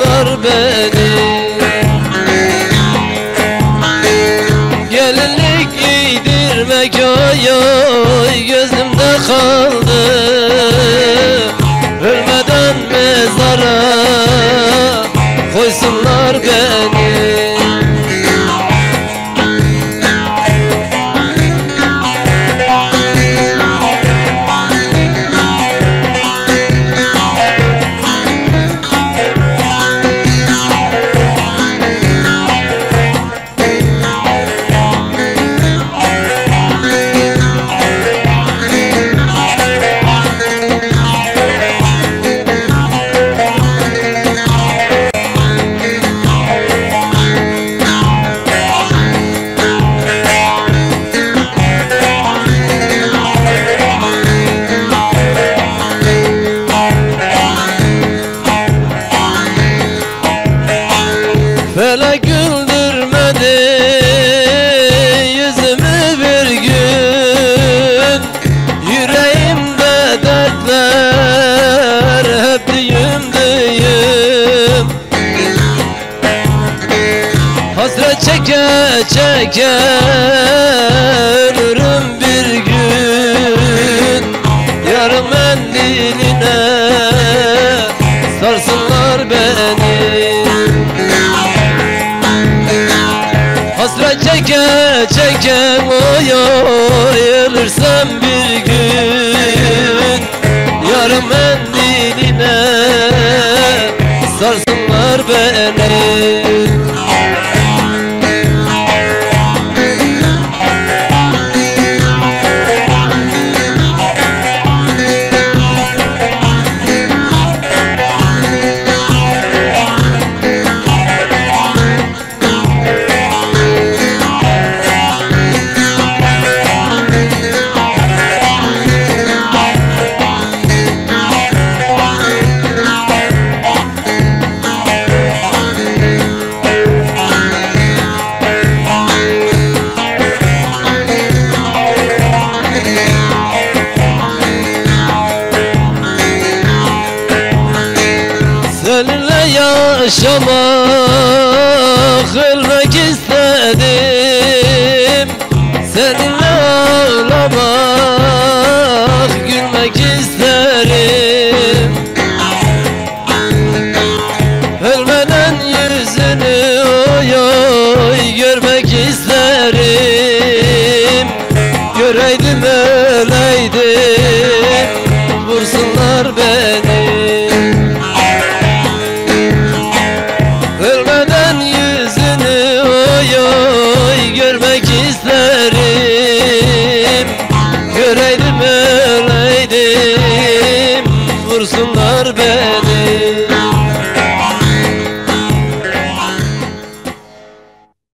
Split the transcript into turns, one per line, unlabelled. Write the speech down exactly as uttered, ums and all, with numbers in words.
sarsınlar beni. Gelinlik giydirmek oy oy gözümde kaldı. Ölmeden mezara koysunlar beni. Felek güldürmedi yüzümü bir gün. Yüreğimde dertler hep düğüm düğüm. Hasret çeke çeke ölürüm bir gün. Yarım mendiline sarsınlar beni. Hasret çeke çeke oy oy ölürsem bir gün. Yarım mendiline sarsınlar beni. Seninle yaşamak ölmek